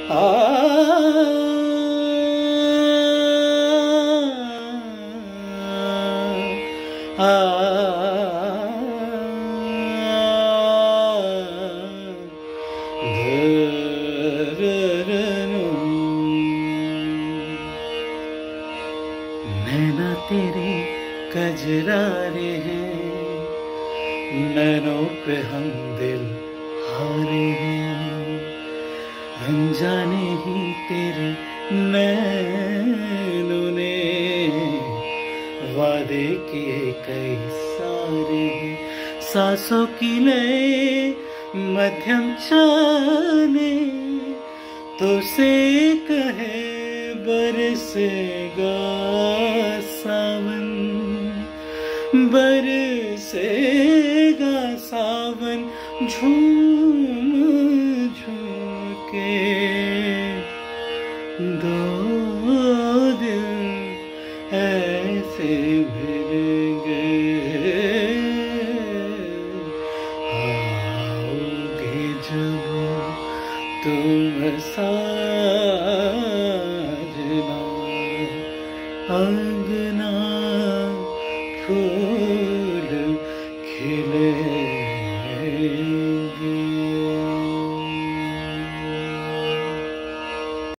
नैना तेरे कजरारे हैं, नैनों पे हम दिल हारे हैं। अनजाने ही तेरे नैनों ने वादे किए कई सारे हैं। सांसों की लय मध्यम चले तो से कहे बरसेगा सावन, बरसेगा सावन झूम झूम के। दो दिल ऐसे मिलेंगे, आओगे जब तुम साजना।